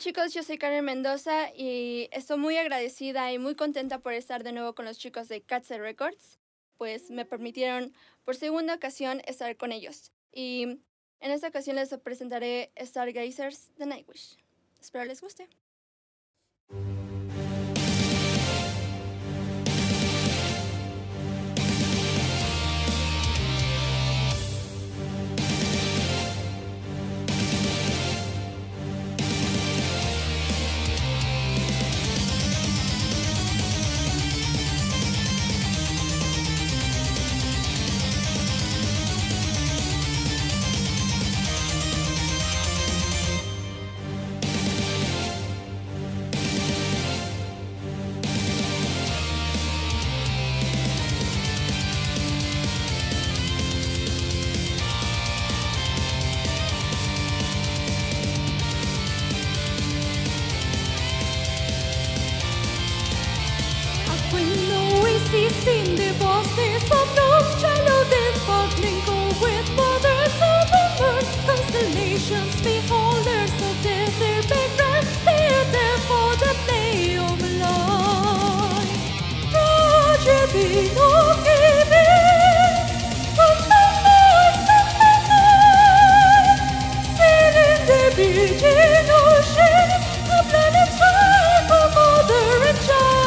chicos, yo soy Karen Mendoza y estoy muy agradecida y muy contenta por estar de nuevo con los chicos de Katze Records, pues me permitieron por segunda ocasión estar con ellos. Y en esta ocasión les presentaré Stargazers de Nightwish. Espero les guste. In the vastness of no shallow the sparkling gold with mothers of the moon, constellations, beholders of death, their background, they are there for the play of life. Tragedy of giving, from the voice of the night, sailing the beating oceans, a planet life for mother and child.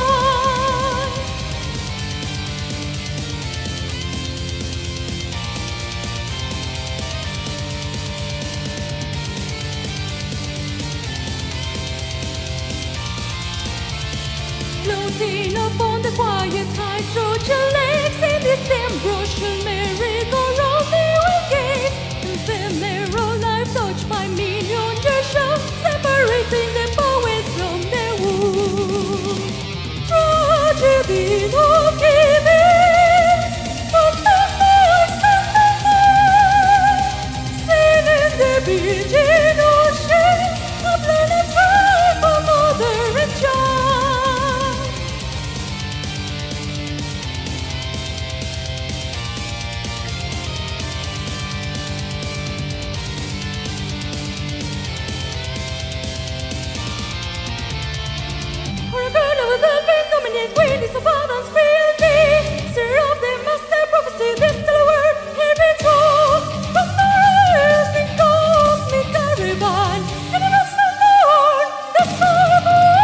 Floating upon the quiet hydrogen lakes in this ambrosial merry-go-round they will gaze, ephemeral life touched by million years shall separating the poet from the womb. Tragedy of giving, from the voice of the night, sailing the beating ocean, a planet life for mother and child. When is the father's field be? Stir of the master prophecy, this still a word, here be true. From the rising cosmic caravan, and it was the Lord, the Son.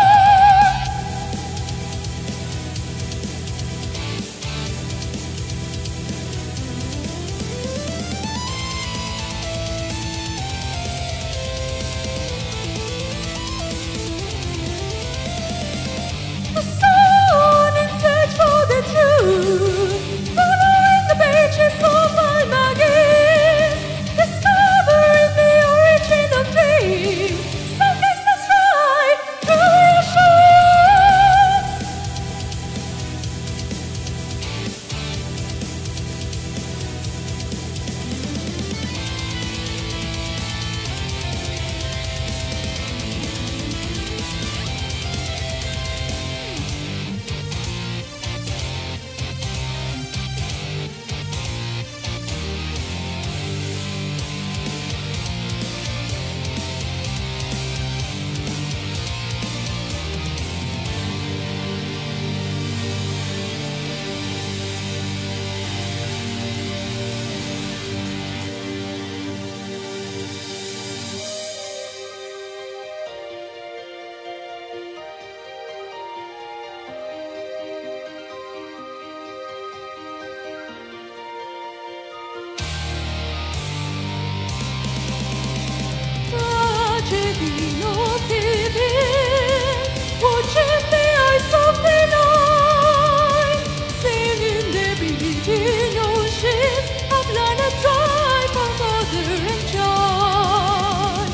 The sun in search for the truth, following the pages of Almagis, discovering the origin of dreams, Stargazers fly through oceans. Tragedy of giving, watching the eyes of the night, sailing the beating oceans, a planet drive for mother and child.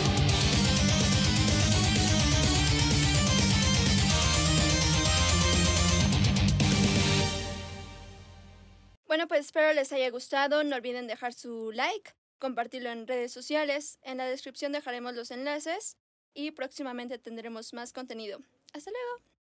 Bueno, pues espero les haya gustado. No olviden dejar su like, compartirlo en redes sociales. En la descripción dejaremos los enlaces y próximamente tendremos más contenido. ¡Hasta luego!